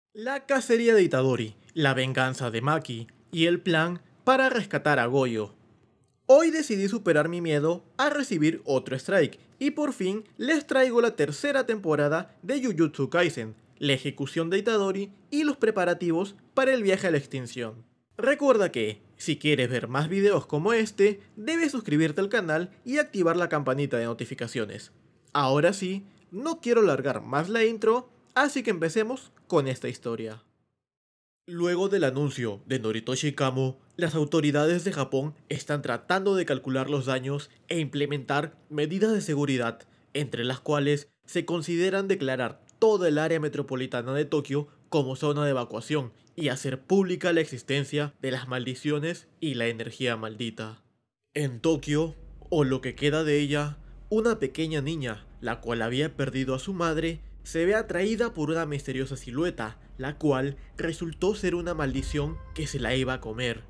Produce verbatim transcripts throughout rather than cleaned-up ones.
La cacería de Itadori, la venganza de Maki y el plan para rescatar a Goyo. Hoy decidí superar mi miedo a recibir otro strike y por fin les traigo la tercera temporada de Jujutsu Kaisen, la ejecución de Itadori y los preparativos para el viaje a la extinción. Recuerda que, si quieres ver más videos como este, debes suscribirte al canal y activar la campanita de notificaciones. Ahora sí, no quiero alargar más la intro, así que empecemos con esta historia. Luego del anuncio de Noritoshi Kamo, las autoridades de Japón están tratando de calcular los daños e implementar medidas de seguridad, entre las cuales se consideran declarar toda el área metropolitana de Tokio como zona de evacuación y hacer pública la existencia de las maldiciones y la energía maldita. En Tokio, o lo que queda de ella, una pequeña niña, la cual había perdido a su madre, se ve atraída por una misteriosa silueta, la cual resultó ser una maldición que se la iba a comer.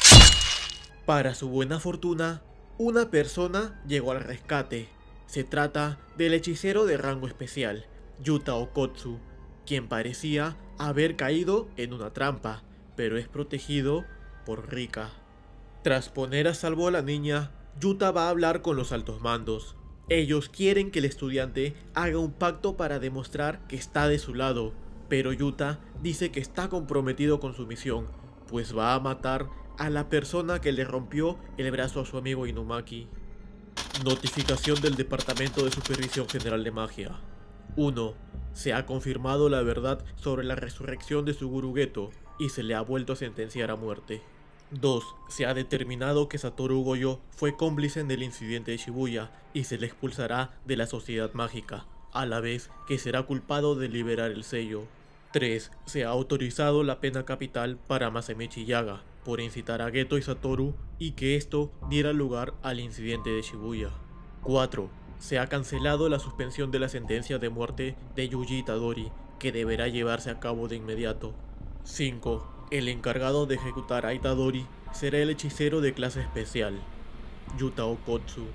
Para su buena fortuna, una persona llegó al rescate. Se trata del hechicero de rango especial, Yuta Okkotsu, quien parecía haber caído en una trampa, pero es protegido por Rika. Tras poner a salvo a la niña, Yuta va a hablar con los altos mandos. Ellos quieren que el estudiante haga un pacto para demostrar que está de su lado, pero Yuta dice que está comprometido con su misión, pues va a matar a la persona que le rompió el brazo a su amigo Inumaki. Notificación del Departamento de Supervisión General de Magia. uno. Se ha confirmado la verdad sobre la resurrección de Suguru Geto y se le ha vuelto a sentenciar a muerte. dos. Se ha determinado que Satoru Goyo fue cómplice en el incidente de Shibuya y se le expulsará de la sociedad mágica, a la vez que será culpado de liberar el sello. tres. Se ha autorizado la pena capital para Masamichi Yaga por incitar a Geto y Satoru y que esto diera lugar al incidente de Shibuya. cuatro. Se ha cancelado la suspensión de la sentencia de muerte de Yuji Itadori, que deberá llevarse a cabo de inmediato. cinco. El encargado de ejecutar a Itadori será el hechicero de clase especial, Yuta Okkotsu.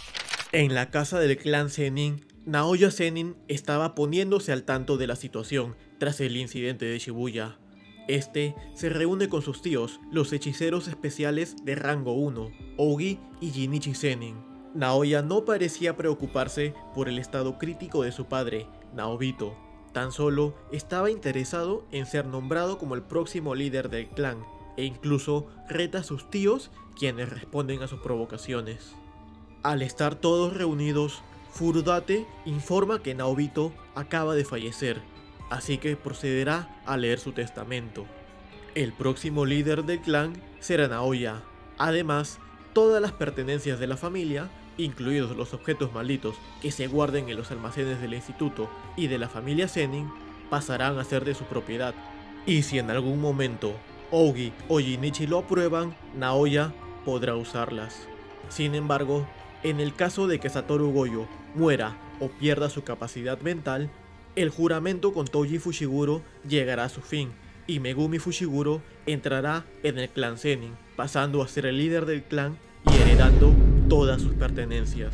En la casa del clan Zenin, Naoya Zenin estaba poniéndose al tanto de la situación tras el incidente de Shibuya. Este se reúne con sus tíos, los hechiceros especiales de rango uno, Ogi y Jinichi Zenin. Naoya no parecía preocuparse por el estado crítico de su padre, Naobito. Tan solo estaba interesado en ser nombrado como el próximo líder del clan, e incluso reta a sus tíos, quienes responden a sus provocaciones. Al estar todos reunidos, Furudate informa que Naobito acaba de fallecer, así que procederá a leer su testamento. El próximo líder del clan será Naoya. Además, todas las pertenencias de la familia, incluidos los objetos malditos que se guarden en los almacenes del instituto y de la familia Zenin, pasarán a ser de su propiedad. Y si en algún momento Ogi o Jinichi lo aprueban, Naoya podrá usarlas. Sin embargo, en el caso de que Satoru Goyo muera o pierda su capacidad mental, el juramento con Toji Fushiguro llegará a su fin y Megumi Fushiguro entrará en el clan Zenin, pasando a ser el líder del clan y heredando todas sus pertenencias.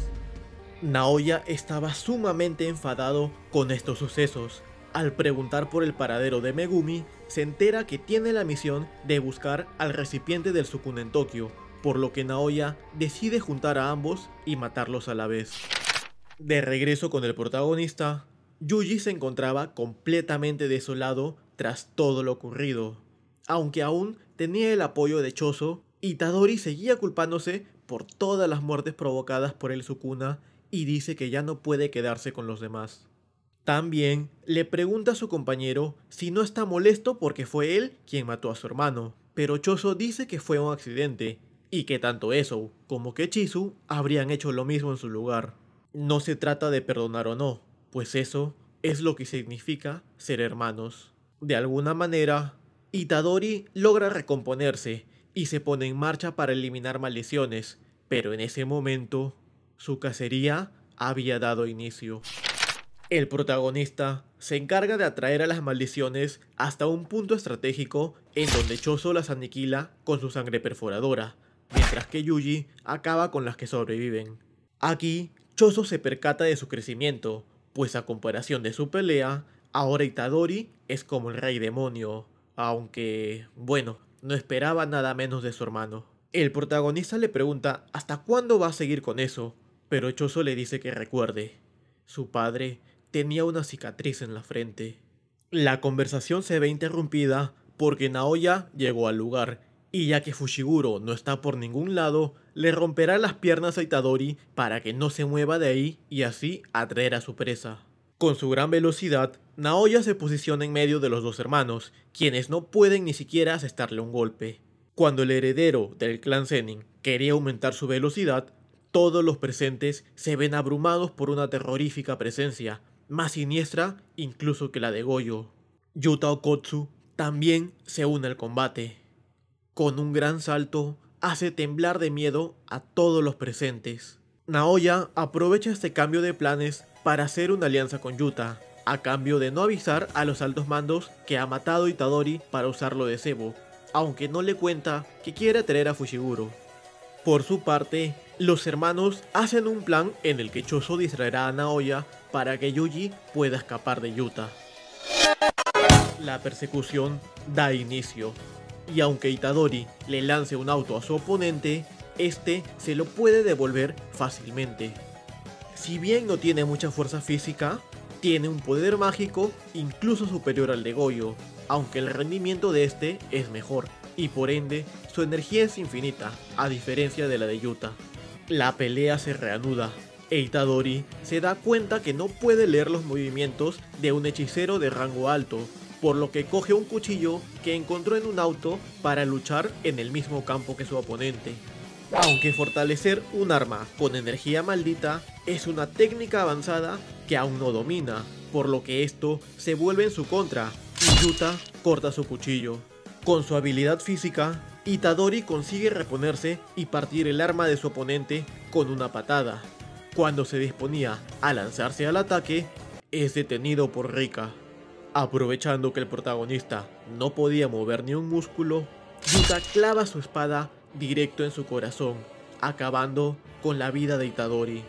Naoya estaba sumamente enfadado con estos sucesos. Al preguntar por el paradero de Megumi, se entera que tiene la misión de buscar al recipiente del Sukuna en Tokio, por lo que Naoya decide juntar a ambos y matarlos a la vez. De regreso con el protagonista, Yuji se encontraba completamente desolado tras todo lo ocurrido. Aunque aún tenía el apoyo de Choso, Itadori seguía culpándose por todas las muertes provocadas por el Sukuna y dice que ya no puede quedarse con los demás. También le pregunta a su compañero si no está molesto porque fue él quien mató a su hermano, pero Choso dice que fue un accidente y que tanto Esou como Kechizu habrían hecho lo mismo en su lugar. No se trata de perdonar o no, pues eso es lo que significa ser hermanos. De alguna manera, Itadori logra recomponerse y se pone en marcha para eliminar maldiciones, pero en ese momento, su cacería había dado inicio. El protagonista se encarga de atraer a las maldiciones hasta un punto estratégico en donde Choso las aniquila con su sangre perforadora, mientras que Yuji acaba con las que sobreviven. Aquí, Choso se percata de su crecimiento, pues a comparación de su pelea, Ahora Itadori es como el rey demonio, aunque, bueno, no esperaba nada menos de su hermano. El protagonista le pregunta hasta cuándo va a seguir con eso, pero Choso le dice que recuerde. Su padre tenía una cicatriz en la frente. La conversación se ve interrumpida porque Naoya llegó al lugar, y ya que Fushiguro no está por ningún lado, le romperá las piernas a Itadori para que no se mueva de ahí y así atraer a su presa. Con su gran velocidad, Naoya se posiciona en medio de los dos hermanos, quienes no pueden ni siquiera asestarle un golpe. Cuando el heredero del clan Zenin quería aumentar su velocidad, todos los presentes se ven abrumados por una terrorífica presencia, más siniestra incluso que la de Goyo. Yuta Okkotsu también se une al combate. Con un gran salto, hace temblar de miedo a todos los presentes. Naoya aprovecha este cambio de planes para hacer una alianza con Yuta, a cambio de no avisar a los altos mandos que ha matado a Itadori para usarlo de cebo, aunque no le cuenta que quiere traer a Fushiguro. Por su parte, los hermanos hacen un plan en el que Choso distraerá a Naoya para que Yuji pueda escapar de Yuta. La persecución da inicio, y aunque Itadori le lance un auto a su oponente, este se lo puede devolver fácilmente. Si bien no tiene mucha fuerza física, tiene un poder mágico incluso superior al de Goyo, aunque el rendimiento de este es mejor, y por ende su energía es infinita, a diferencia de la de Yuta. La pelea se reanuda, e Itadori se da cuenta que no puede leer los movimientos de un hechicero de rango alto, por lo que coge un cuchillo que encontró en un auto para luchar en el mismo campo que su oponente. Aunque fortalecer un arma con energía maldita es una técnica avanzada que aún no domina, por lo que esto se vuelve en su contra, y Yuta corta su cuchillo. Con su habilidad física, Itadori consigue reponerse y partir el arma de su oponente con una patada. Cuando se disponía a lanzarse al ataque, es detenido por Rika. Aprovechando que el protagonista no podía mover ni un músculo, Yuta clava su espada directo en su corazón, acabando con la vida de Itadori.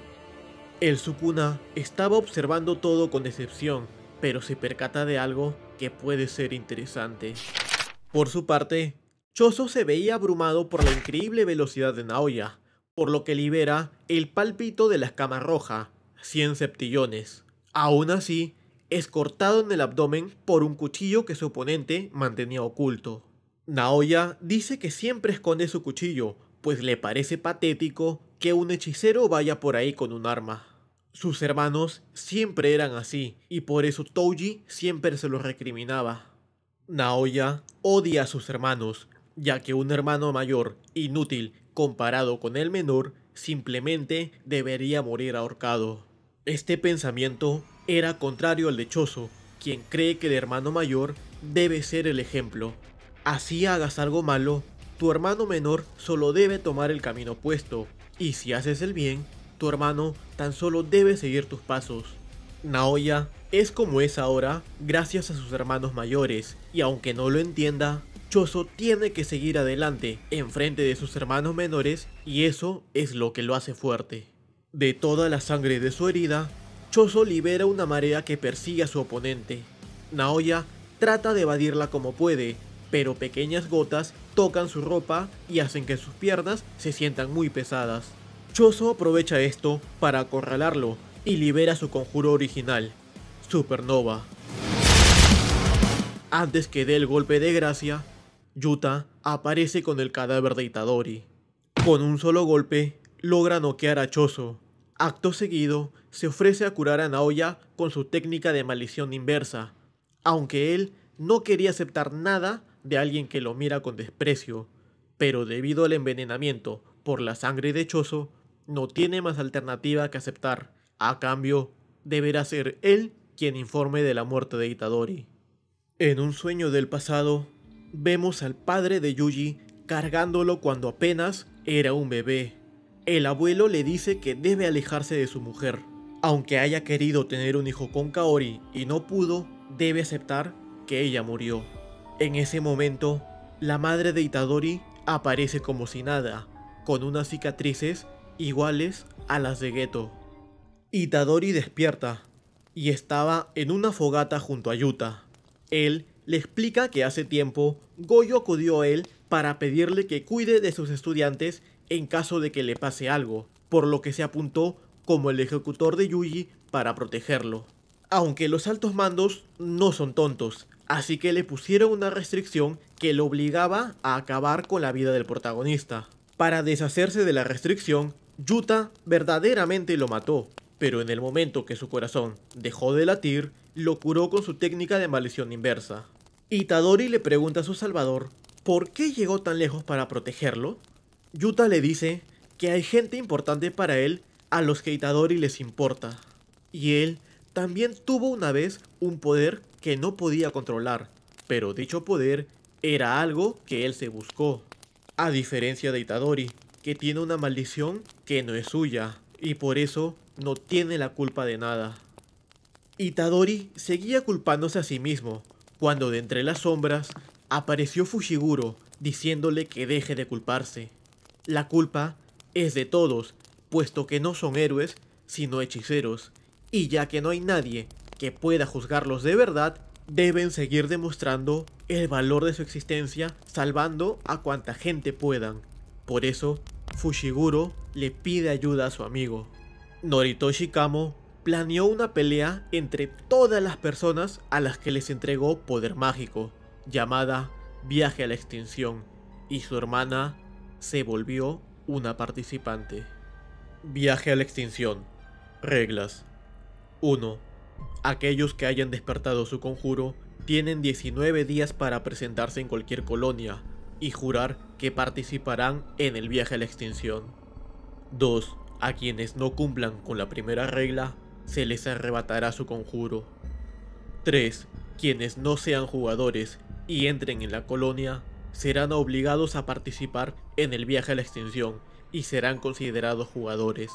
El Sukuna estaba observando todo con decepción, pero se percata de algo que puede ser interesante. Por su parte, Choso se veía abrumado por la increíble velocidad de Naoya, por lo que libera el pálpito de la escama roja, cien septillones. Aún así, es cortado en el abdomen por un cuchillo que su oponente mantenía oculto. Naoya dice que siempre esconde su cuchillo, pues le parece patético que un hechicero vaya por ahí con un arma. Sus hermanos siempre eran así, y por eso Touji siempre se lo recriminaba. Naoya odia a sus hermanos, ya que un hermano mayor, inútil comparado con el menor, simplemente debería morir ahorcado. Este pensamiento era contrario al de Choso, quien cree que el hermano mayor debe ser el ejemplo. Así hagas algo malo, tu hermano menor solo debe tomar el camino opuesto, y si haces el bien, tu hermano tan solo debe seguir tus pasos. Naoya es como es ahora gracias a sus hermanos mayores, y aunque no lo entienda, Choso tiene que seguir adelante en frente de sus hermanos menores, y eso es lo que lo hace fuerte. De toda la sangre de su herida, Choso libera una marea que persigue a su oponente. Naoya trata de evadirla como puede, pero pequeñas gotas tocan su ropa y hacen que sus piernas se sientan muy pesadas. Choso aprovecha esto para acorralarlo y libera su conjuro original, Supernova. Antes que dé el golpe de gracia, Yuta aparece con el cadáver de Itadori. Con un solo golpe, logra noquear a Choso. Acto seguido, se ofrece a curar a Naoya con su técnica de maldición inversa, aunque él no quería aceptar nada de alguien que lo mira con desprecio, pero debido al envenenamiento por la sangre de Choso, no tiene más alternativa que aceptar. A cambio, deberá ser él quien informe de la muerte de Itadori. En un sueño del pasado, vemos al padre de Yuji cargándolo cuando apenas era un bebé. El abuelo le dice que debe alejarse de su mujer. Aunque haya querido tener un hijo con Kaori y no pudo, debe aceptar que ella murió. En ese momento, la madre de Itadori aparece como si nada, con unas cicatrices iguales a las de Geto. Itadori despierta, y estaba en una fogata junto a Yuta. Él le explica que hace tiempo Gojo acudió a él para pedirle que cuide de sus estudiantes en caso de que le pase algo, por lo que se apuntó como el ejecutor de Yuji para protegerlo. Aunque los altos mandos no son tontos, así que le pusieron una restricción que lo obligaba a acabar con la vida del protagonista. Para deshacerse de la restricción, Yuta verdaderamente lo mató, pero en el momento que su corazón dejó de latir, lo curó con su técnica de maldición inversa. Itadori le pregunta a su salvador ¿por qué llegó tan lejos para protegerlo? Yuta le dice que hay gente importante para él a los que Itadori les importa, y él también tuvo una vez un poder que no podía controlar, pero dicho poder era algo que él se buscó. A diferencia de Itadori, que tiene una maldición que no es suya, y por eso no tiene la culpa de nada. Itadori seguía culpándose a sí mismo, cuando de entre las sombras apareció Fushiguro diciéndole que deje de culparse. La culpa es de todos, puesto que no son héroes, sino hechiceros, y ya que no hay nadie que pueda juzgarlos de verdad, deben seguir demostrando el valor de su existencia salvando a cuanta gente puedan. Por eso, Fushiguro le pide ayuda a su amigo. Noritoshi Kamo planeó una pelea entre todas las personas a las que les entregó poder mágico, llamada Viaje a la Extinción, y su hermana se volvió una participante. Viaje a la Extinción. Reglas. uno. Aquellos que hayan despertado su conjuro tienen diecinueve días para presentarse en cualquier colonia y jurar que participarán en el viaje a la extinción. dos. A quienes no cumplan con la primera regla, se les arrebatará su conjuro. tres. Quienes no sean jugadores y entren en la colonia, serán obligados a participar en el viaje a la extinción y serán considerados jugadores.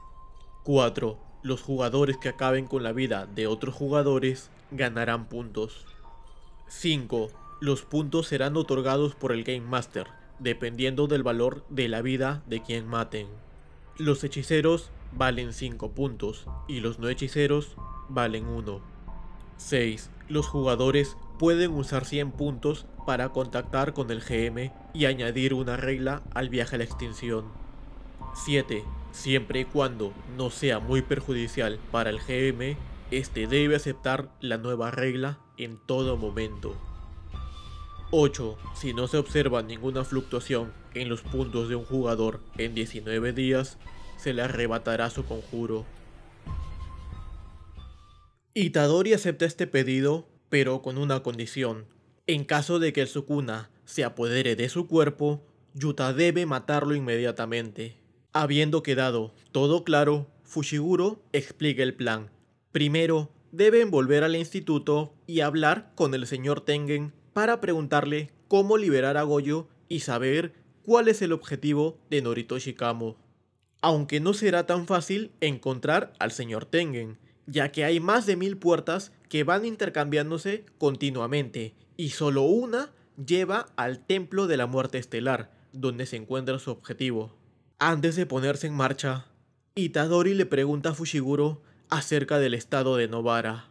cuatro. Los jugadores que acaben con la vida de otros jugadores ganarán puntos. cinco. Los puntos serán otorgados por el Game Master, dependiendo del valor de la vida de quien maten. Los hechiceros valen cinco puntos y los no hechiceros valen uno. seis. Los jugadores pueden usar cien puntos para contactar con el G M y añadir una regla al viaje a la extinción. siete. Siempre y cuando no sea muy perjudicial para el G M, este debe aceptar la nueva regla en todo momento. ocho. Si no se observa ninguna fluctuación en los puntos de un jugador en diecinueve días, se le arrebatará su conjuro. Itadori acepta este pedido, pero con una condición. En caso de que el Sukuna se apodere de su cuerpo, Yuta debe matarlo inmediatamente. Habiendo quedado todo claro, Fushiguro explica el plan. Primero, deben volver al instituto y hablar con el señor Tengen para preguntarle cómo liberar a Gojo y saber cuál es el objetivo de Noritoshi Kamo. Aunque no será tan fácil encontrar al señor Tengen, ya que hay más de mil puertas que van intercambiándose continuamente y solo una lleva al Templo de la Muerte Estelar, donde se encuentra su objetivo. Antes de ponerse en marcha, Itadori le pregunta a Fushiguro acerca del estado de Nobara,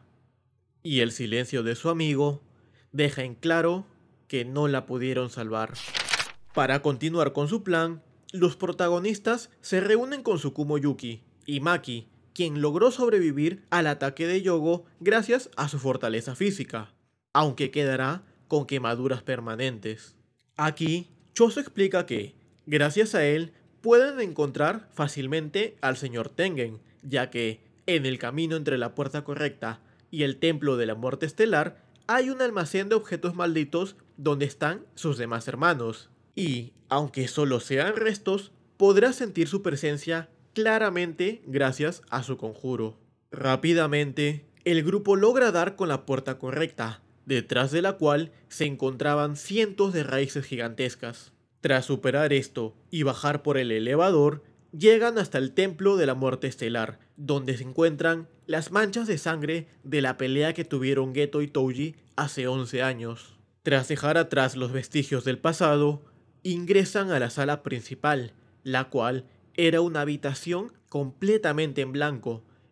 y el silencio de su amigo deja en claro que no la pudieron salvar. Para continuar con su plan, los protagonistas se reúnen con Tsukumo Yuki y Maki, quien logró sobrevivir al ataque de Yogo gracias a su fortaleza física, aunque quedará con quemaduras permanentes. Aquí, Choso explica que, gracias a él, pueden encontrar fácilmente al señor Tengen, ya que en el camino entre la puerta correcta y el templo de la muerte estelar hay un almacén de objetos malditos donde están sus demás hermanos, y, aunque solo sean restos, podrá sentir su presencia claramente gracias a su conjuro. Rápidamente, el grupo logra dar con la puerta correcta, detrás de la cual se encontraban cientos de raíces gigantescas. Tras superar esto y bajar por el elevador, llegan hasta el templo de la muerte estelar, donde se encuentran las manchas de sangre de la pelea que tuvieron Geto y Touji hace once años. Tras dejar atrás los vestigios del pasado, ingresan a la sala principal, la cual era una habitación completamente en blanco,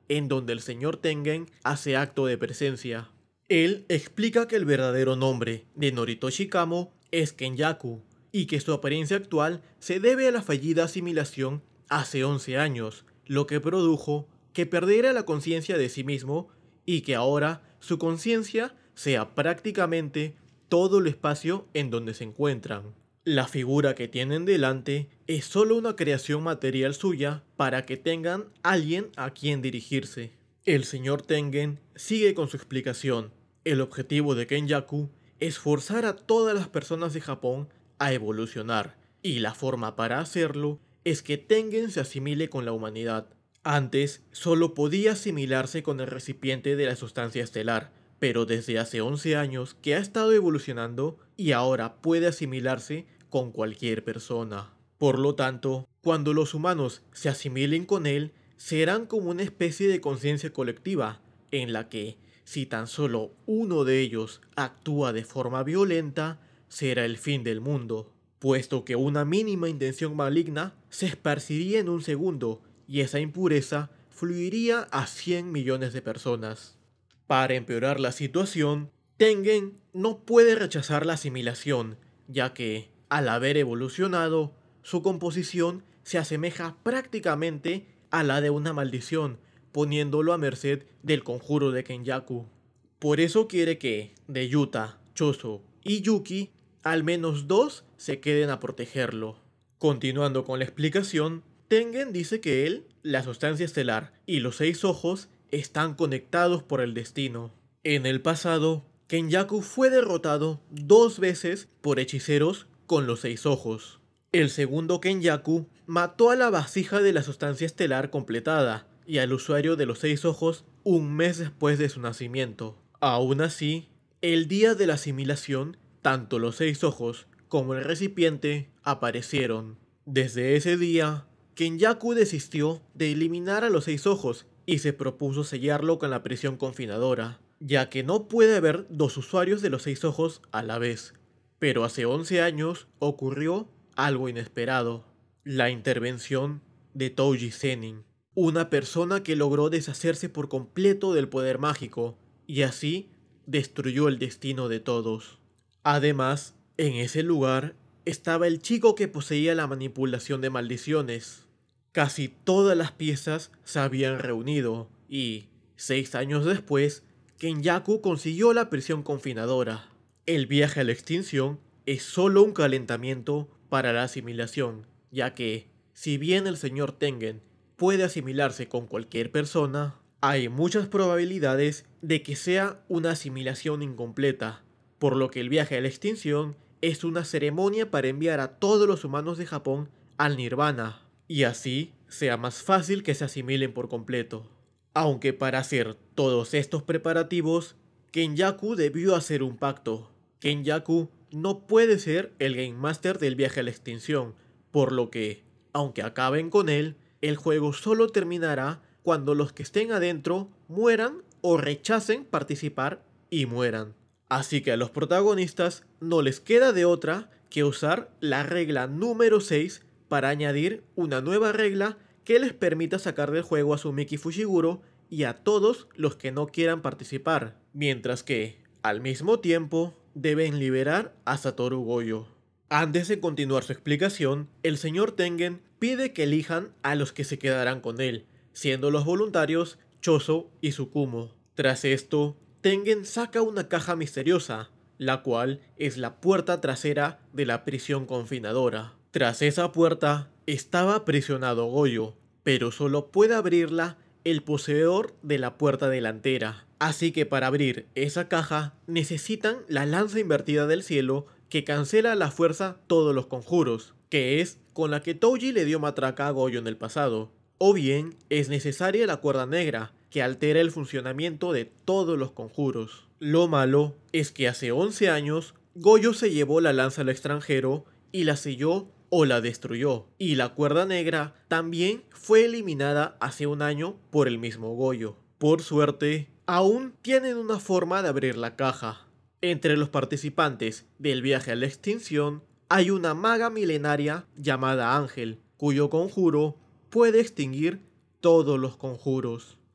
en donde el señor Tengen hace acto de presencia. Él explica que el verdadero nombre de Noritoshi Kamo es Kenjaku, y que su apariencia actual se debe a la fallida asimilación hace once años, lo que produjo que perdiera la conciencia de sí mismo y que ahora su conciencia sea prácticamente todo el espacio en donde se encuentran. La figura que tienen delante es solo una creación material suya para que tengan alguien a quien dirigirse. El señor Tengen sigue con su explicación. El objetivo de Kenjaku es forzar a todas las personas de Japón a evolucionar, y la forma para hacerlo es que Tengen se asimile con la humanidad. Antes solo podía asimilarse con el recipiente de la sustancia estelar, pero desde hace once años que ha estado evolucionando y ahora puede asimilarse con cualquier persona. Por lo tanto, cuando los humanos se asimilen con él, serán como una especie de conciencia colectiva, en la que, si tan solo uno de ellos actúa de forma violenta, será el fin del mundo, puesto que una mínima intención maligna se esparciría en un segundo y esa impureza fluiría a cien millones de personas. Para empeorar la situación, Tengen no puede rechazar la asimilación, ya que, al haber evolucionado, su composición se asemeja prácticamente a la de una maldición, poniéndolo a merced del conjuro de Kenjaku. Por eso quiere que, de Yuta, Choso y Yuki, al menos dos se queden a protegerlo. Continuando con la explicación, Tengen dice que él, la sustancia estelar y los seis ojos están conectados por el destino. En el pasado, Kenjaku fue derrotado dos veces por hechiceros con los seis ojos. El segundo Kenjaku mató a la vasija de la sustancia estelar completada y al usuario de los seis ojos un mes después de su nacimiento. Aún así, el día de la asimilación, tanto los seis ojos como el recipiente aparecieron. Desde ese día, Kenjaku desistió de eliminar a los seis ojos y se propuso sellarlo con la prisión confinadora, ya que no puede haber dos usuarios de los seis ojos a la vez. Pero hace once años ocurrió algo inesperado: la intervención de Touji Zenin, una persona que logró deshacerse por completo del poder mágico y así destruyó el destino de todos. Además, en ese lugar estaba el chico que poseía la manipulación de maldiciones. Casi todas las piezas se habían reunido y, seis años después, Kenjaku consiguió la prisión confinadora. El viaje a la extinción es solo un calentamiento para la asimilación, ya que, si bien el señor Tengen puede asimilarse con cualquier persona, hay muchas probabilidades de que sea una asimilación incompleta, por lo que el viaje a la extinción es una ceremonia para enviar a todos los humanos de Japón al Nirvana, y así sea más fácil que se asimilen por completo. Aunque para hacer todos estos preparativos, Kenjaku debió hacer un pacto. Kenjaku no puede ser el Game Master del viaje a la extinción, por lo que, aunque acaben con él, el juego solo terminará cuando los que estén adentro mueran o rechacen participar y mueran. Así que a los protagonistas no les queda de otra que usar la regla número seis para añadir una nueva regla que les permita sacar del juego a Sumiki Fushiguro y a todos los que no quieran participar, mientras que, al mismo tiempo, deben liberar a Satoru Gojo. Antes de continuar su explicación, el señor Tengen pide que elijan a los que se quedarán con él, siendo los voluntarios Choso y Tsukumo. Tras esto, Tengen saca una caja misteriosa, la cual es la puerta trasera de la prisión confinadora. Tras esa puerta estaba aprisionado Gojo, pero solo puede abrirla el poseedor de la puerta delantera. Así que para abrir esa caja necesitan la lanza invertida del cielo que cancela a la fuerza todos los conjuros, que es con la que Touji le dio matraca a Gojo en el pasado. O bien es necesaria la cuerda negra, que altera el funcionamiento de todos los conjuros. Lo malo es que hace once años Gojo se llevó la lanza al extranjero y la selló o la destruyó, y la cuerda negra también fue eliminada hace un año por el mismo Gojo. Por suerte, aún tienen una forma de abrir la caja. Entre los participantes del viaje a la extinción hay una maga milenaria llamada Ángel, cuyo conjuro puede extinguir todos los conjuros.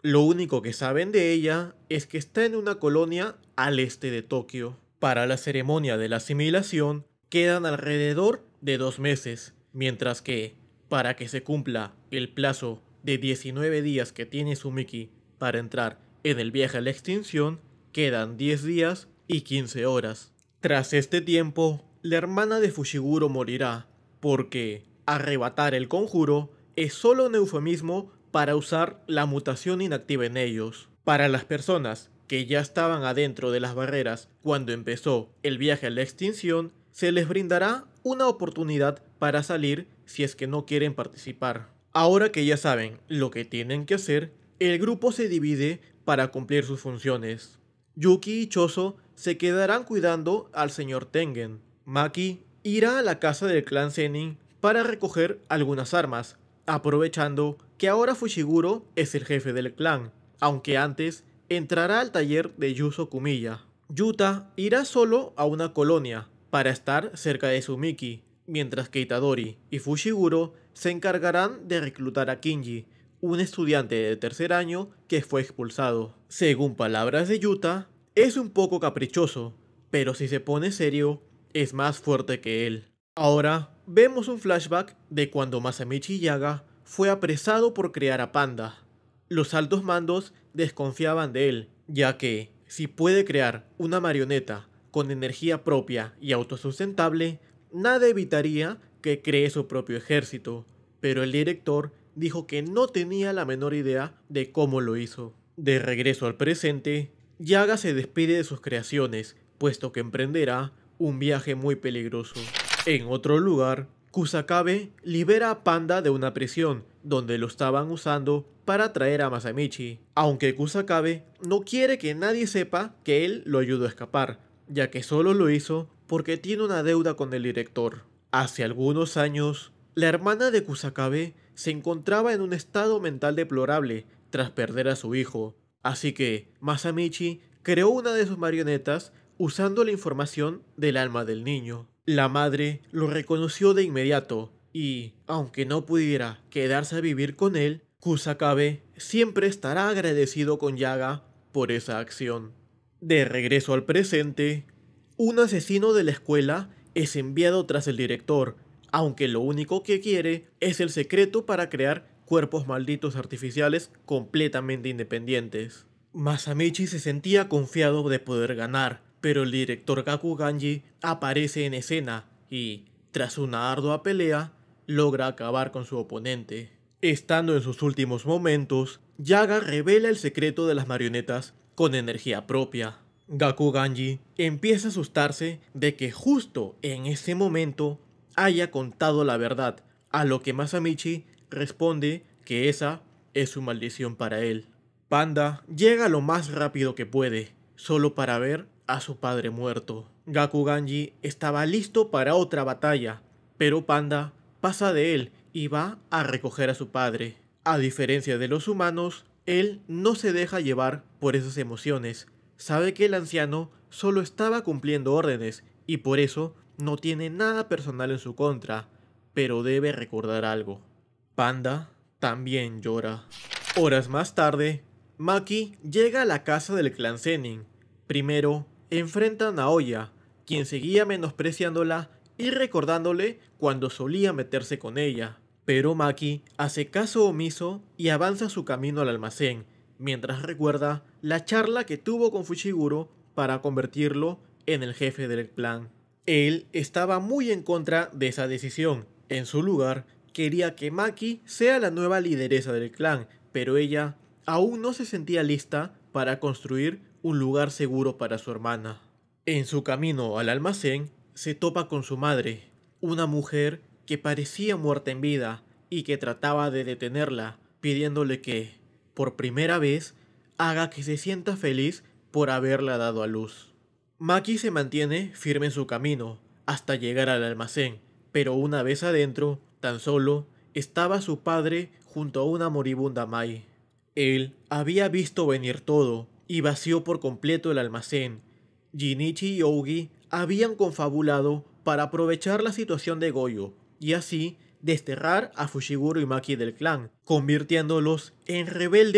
Lo único que saben de ella es que está en una colonia al este de Tokio. Para la ceremonia de la asimilación quedan alrededor de dos meses, mientras que, para que se cumpla el plazo de diecinueve días que tiene Sumiki para entrar en el viaje a la extinción, quedan diez días y quince horas. Tras este tiempo, la hermana de Fushiguro morirá, porque arrebatar el conjuro es solo un eufemismo para usar la mutación inactiva en ellos. Para las personas que ya estaban adentro de las barreras cuando empezó el viaje a la extinción, se les brindará una oportunidad para salir si es que no quieren participar. Ahora que ya saben lo que tienen que hacer, el grupo se divide para cumplir sus funciones. Yuki y Choso se quedarán cuidando al señor Tengen. Maki irá a la casa del clan Zenin para recoger algunas armas, aprovechando que ahora Fushiguro es el jefe del clan, aunque antes entrará al taller de Yuzo Kumiya. Yuta irá solo a una colonia para estar cerca de Sumiki, mientras que Itadori y Fushiguro se encargarán de reclutar a Kinji, un estudiante de tercer año que fue expulsado. Según palabras de Yuta, es un poco caprichoso, pero si se pone serio, es más fuerte que él. Ahora vemos un flashback de cuando Masamichi Yaga fue apresado por crear a Panda. Los altos mandos desconfiaban de él, ya que si puede crear una marioneta con energía propia y autosustentable, nada evitaría que cree su propio ejército, pero el director dijo que no tenía la menor idea de cómo lo hizo. De regreso al presente, Yaga se despide de sus creaciones, puesto que emprenderá un viaje muy peligroso. En otro lugar, Kusakabe libera a Panda de una prisión, donde lo estaban usando para traer a Masamichi, aunque Kusakabe no quiere que nadie sepa que él lo ayudó a escapar, ya que solo lo hizo porque tiene una deuda con el director. Hace algunos años, la hermana de Kusakabe se encontraba en un estado mental deplorable tras perder a su hijo, así que Masamichi creó una de sus marionetas usando la información del alma del niño. La madre lo reconoció de inmediato y, aunque no pudiera quedarse a vivir con él, Kusakabe siempre estará agradecido con Yaga por esa acción. De regreso al presente, un asesino de la escuela es enviado tras el director, aunque lo único que quiere es el secreto para crear cuerpos malditos artificiales completamente independientes. Masamichi se sentía confiado de poder ganar, pero el director Gakuganji aparece en escena y, tras una ardua pelea, logra acabar con su oponente. Estando en sus últimos momentos, Yaga revela el secreto de las marionetas con energía propia. Gakuganji empieza a asustarse de que justo en ese momento haya contado la verdad, a lo que Masamichi responde que esa es su maldición para él. Panda llega lo más rápido que puede, solo para ver a su padre muerto. Gakuganji estaba listo para otra batalla, pero Panda pasa de él y va a recoger a su padre. A diferencia de los humanos, él no se deja llevar por esas emociones. Sabe que el anciano solo estaba cumpliendo órdenes y por eso no tiene nada personal en su contra, pero debe recordar algo. Panda también llora. Horas más tarde, Maki llega a la casa del clan Zenin. Primero, enfrentan a Oya, quien seguía menospreciándola y recordándole cuando solía meterse con ella. Pero Maki hace caso omiso y avanza su camino al almacén, mientras recuerda la charla que tuvo con Fushiguro para convertirlo en el jefe del clan. Él estaba muy en contra de esa decisión. En su lugar, quería que Maki sea la nueva lideresa del clan, pero ella aún no se sentía lista para construir un lugar seguro para su hermana. En su camino al almacén, se topa con su madre, una mujer que parecía muerta en vida y que trataba de detenerla, pidiéndole que, por primera vez, haga que se sienta feliz por haberla dado a luz. Maki se mantiene firme en su camino hasta llegar al almacén, pero una vez adentro, tan solo estaba su padre junto a una moribunda Mai. Él había visto venir todo y vació por completo el almacén. Jinichi y Ougi habían confabulado para aprovechar la situación de Goyo y así desterrar a Fushiguro y Maki del clan, convirtiéndolos en rebeldes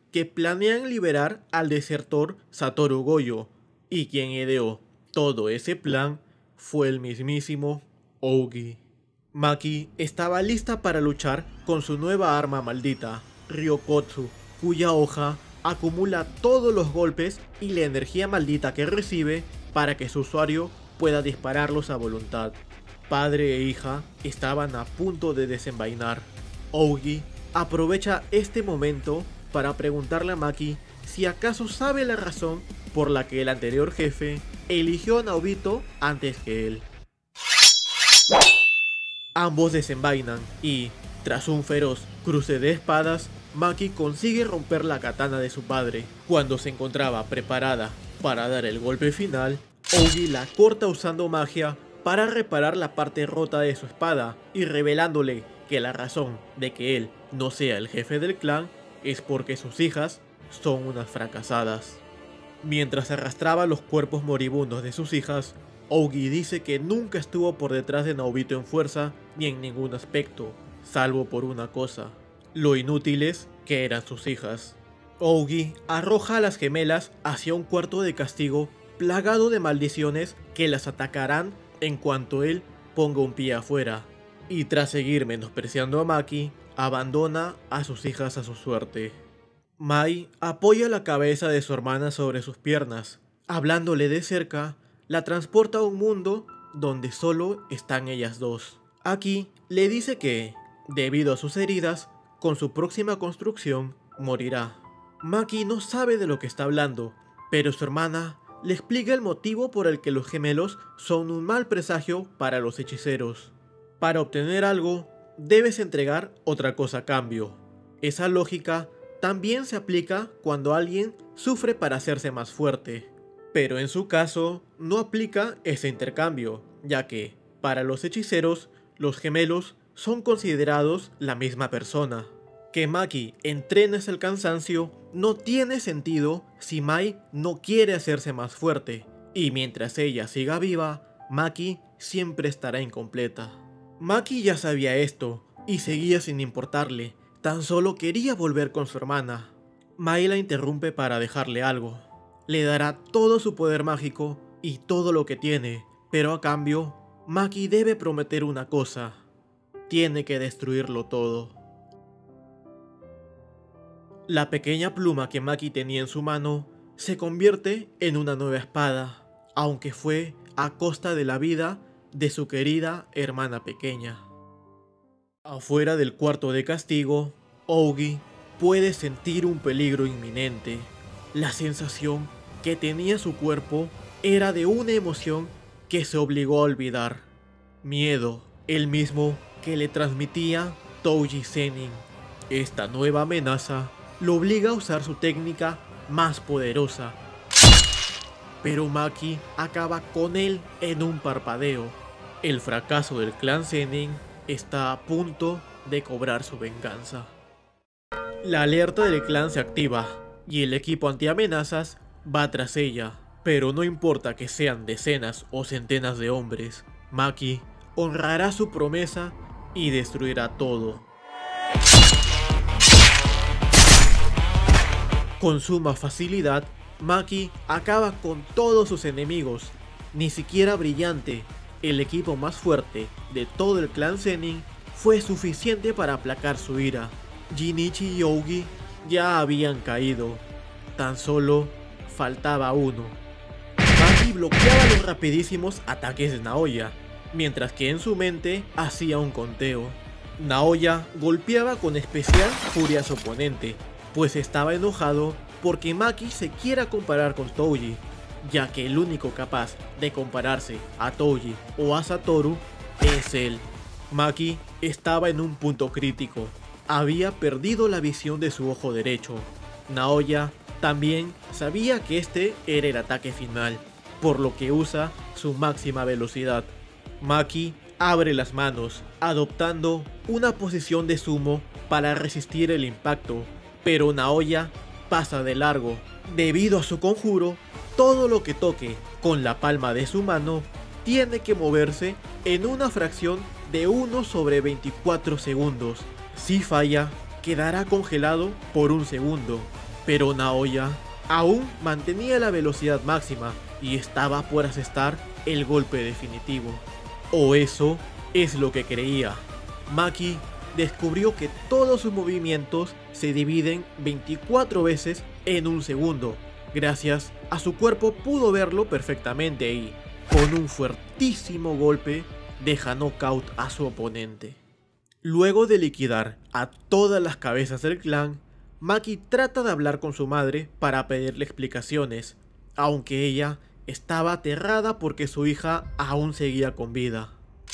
que planean liberar al desertor Satoru Gojo, y quien ideó todo ese plan fue el mismísimo Ougi. Maki estaba lista para luchar con su nueva arma maldita, Ryokotsu, cuya hoja acumula todos los golpes y la energía maldita que recibe para que su usuario pueda dispararlos a voluntad. Padre e hija estaban a punto de desenvainar. Ougi aprovecha este momento para preguntarle a Maki si acaso sabe la razón por la que el anterior jefe eligió a Naobito antes que él. Ambos desenvainan y, tras un feroz cruce de espadas, Maki consigue romper la katana de su padre. Cuando se encontraba preparada para dar el golpe final, Ougi la corta usando magia para reparar la parte rota de su espada y revelándole que la razón de que él no sea el jefe del clan es porque sus hijas son unas fracasadas. Mientras arrastraba los cuerpos moribundos de sus hijas, Ougi dice que nunca estuvo por detrás de Naobito en fuerza ni en ningún aspecto, salvo por una cosa: lo inútiles que eran sus hijas. Ougi arroja a las gemelas hacia un cuarto de castigo plagado de maldiciones que las atacarán en cuanto él ponga un pie afuera, y tras seguir menospreciando a Maki, abandona a sus hijas a su suerte. Mai apoya la cabeza de su hermana sobre sus piernas, hablándole de cerca, la transporta a un mundo donde solo están ellas dos. Aquí le dice que, debido a sus heridas, con su próxima construcción morirá. Maki no sabe de lo que está hablando, pero su hermana le explica el motivo por el que los gemelos son un mal presagio para los hechiceros. Para obtener algo, debes entregar otra cosa a cambio. Esa lógica también se aplica cuando alguien sufre para hacerse más fuerte. Pero en su caso, no aplica ese intercambio, ya que, para los hechiceros, los gemelos son considerados la misma persona. Que Maki entrene hasta el cansancio no tiene sentido si Mai no quiere hacerse más fuerte, y mientras ella siga viva, Maki siempre estará incompleta. Maki ya sabía esto, y seguía sin importarle, tan solo quería volver con su hermana. Mai la interrumpe para dejarle algo. Le dará todo su poder mágico y todo lo que tiene, pero a cambio, Maki debe prometer una cosa: tiene que destruirlo todo. La pequeña pluma que Maki tenía en su mano se convierte en una nueva espada, aunque fue a costa de la vida de su querida hermana pequeña. Afuera del cuarto de castigo, Ougi puede sentir un peligro inminente. La sensación que tenía su cuerpo era de una emoción que se obligó a olvidar. Miedo, el mismo que le transmitía Touji Zenin. Esta nueva amenaza lo obliga a usar su técnica más poderosa. Pero Maki acaba con él en un parpadeo. El fracaso del clan Zenin está a punto de cobrar su venganza. La alerta del clan se activa y el equipo antiamenazas va tras ella. Pero no importa que sean decenas o centenas de hombres, Maki honrará su promesa y destruirá todo. Con suma facilidad, Maki acaba con todos sus enemigos. Ni siquiera Brillante, el equipo más fuerte de todo el clan Zenin, fue suficiente para aplacar su ira. Jinichi y Ougi ya habían caído. Tan solo faltaba uno. Maki bloqueaba los rapidísimos ataques de Naoya, mientras que en su mente hacía un conteo. Naoya golpeaba con especial furia a su oponente, pues estaba enojado porque Maki se quiera comparar con Touji, ya que el único capaz de compararse a Touji o a Satoru es él. Maki estaba en un punto crítico, había perdido la visión de su ojo derecho. Naoya también sabía que este era el ataque final, por lo que usa su máxima velocidad. Maki abre las manos, adoptando una posición de sumo para resistir el impacto, pero Naoya pasa de largo. Debido a su conjuro, todo lo que toque con la palma de su mano tiene que moverse en una fracción de uno sobre veinticuatro segundos. Si falla, quedará congelado por un segundo, Pero Naoya aún mantenía la velocidad máxima y estaba por asestar el golpe definitivo. O eso es lo que creía. Maki descubrió que todos sus movimientos se dividen veinticuatro veces en un segundo. Gracias a su cuerpo pudo verlo perfectamente y, con un fuertísimo golpe, deja knockout a su oponente. Luego de liquidar a todas las cabezas del clan, Maki trata de hablar con su madre para pedirle explicaciones, aunque ella estaba aterrada porque su hija aún seguía con vida.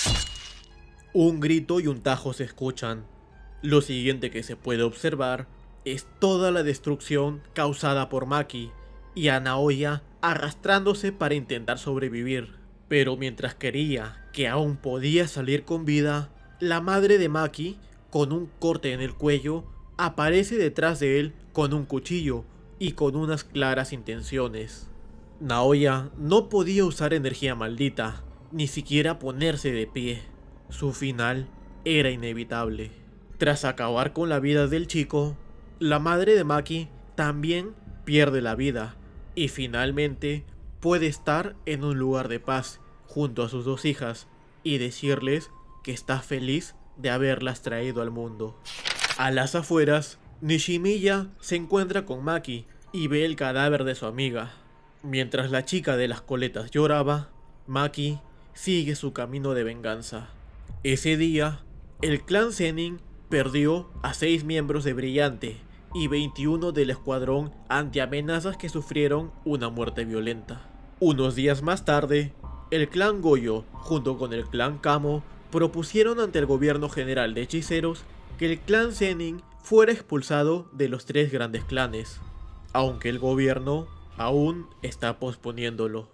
Un grito y un tajo se escuchan. Lo siguiente que se puede observar es toda la destrucción causada por Maki y a Naoya arrastrándose para intentar sobrevivir. Pero mientras creía que aún podía salir con vida, la madre de Maki, con un corte en el cuello, aparece detrás de él con un cuchillo y con unas claras intenciones. Naoya no podía usar energía maldita, ni siquiera ponerse de pie. Su final era inevitable. Tras acabar con la vida del chico, la madre de Maki también pierde la vida y finalmente puede estar en un lugar de paz junto a sus dos hijas y decirles que está feliz de haberlas traído al mundo. A las afueras, Nishimiya se encuentra con Maki y ve el cadáver de su amiga. Mientras la chica de las coletas lloraba, Maki sigue su camino de venganza. Ese día, el clan Zenin perdió a seis miembros de Brillante y veintiuno del escuadrón ante amenazas que sufrieron una muerte violenta. Unos días más tarde, el clan Goyo junto con el clan Kamo propusieron ante el gobierno general de hechiceros que el clan Zenin fuera expulsado de los tres grandes clanes, aunque el gobierno aún está posponiéndolo.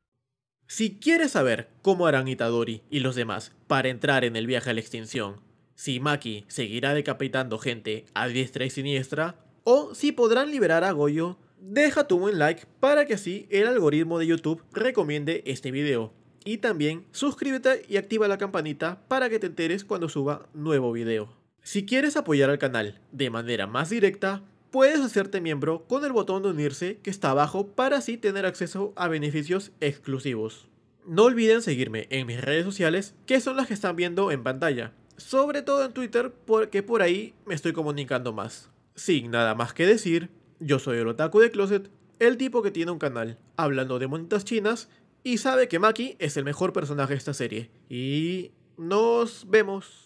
Si quieres saber cómo harán Itadori y los demás para entrar en el viaje a la extinción, si Maki seguirá decapitando gente a diestra y siniestra, o si podrán liberar a Goyo, deja tu buen like para que así el algoritmo de YouTube recomiende este video. Y también suscríbete y activa la campanita para que te enteres cuando suba nuevo video. Si quieres apoyar al canal de manera más directa, puedes hacerte miembro con el botón de unirse que está abajo para así tener acceso a beneficios exclusivos. No olviden seguirme en mis redes sociales, que son las que están viendo en pantalla, sobre todo en Twitter porque por ahí me estoy comunicando más. Sin nada más que decir, yo soy el Otaku de Closet, el tipo que tiene un canal hablando de monitas chinas y sabe que Maki es el mejor personaje de esta serie. Y nos vemos.